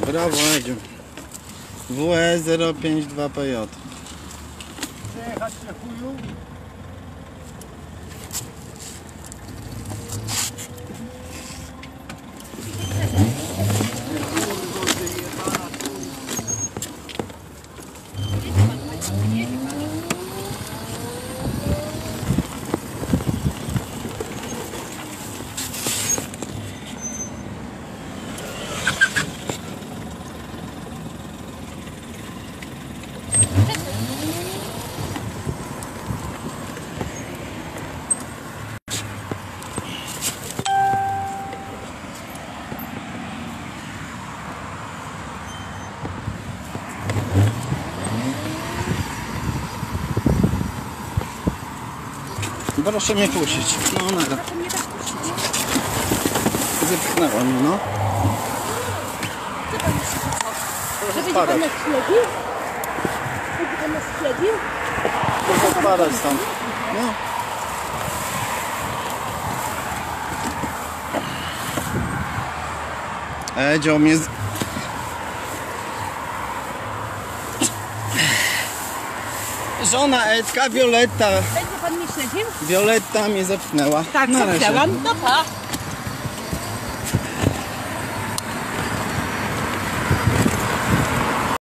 Brawo, Edziu. WE 052PJ. Przejechać na chuju. Proszę mnie puścić. No nara. Zepchnęła mnie, no. Żeby pan nas śledził? Żeby pan nas śledził? Proszę spadać stąd. No. Edzio mnie Żona Edka, Violetta. Będzie pan mnie śledził? Violetta mnie zepchnęła. Tak, Na razie. zepchnęłam. No pa.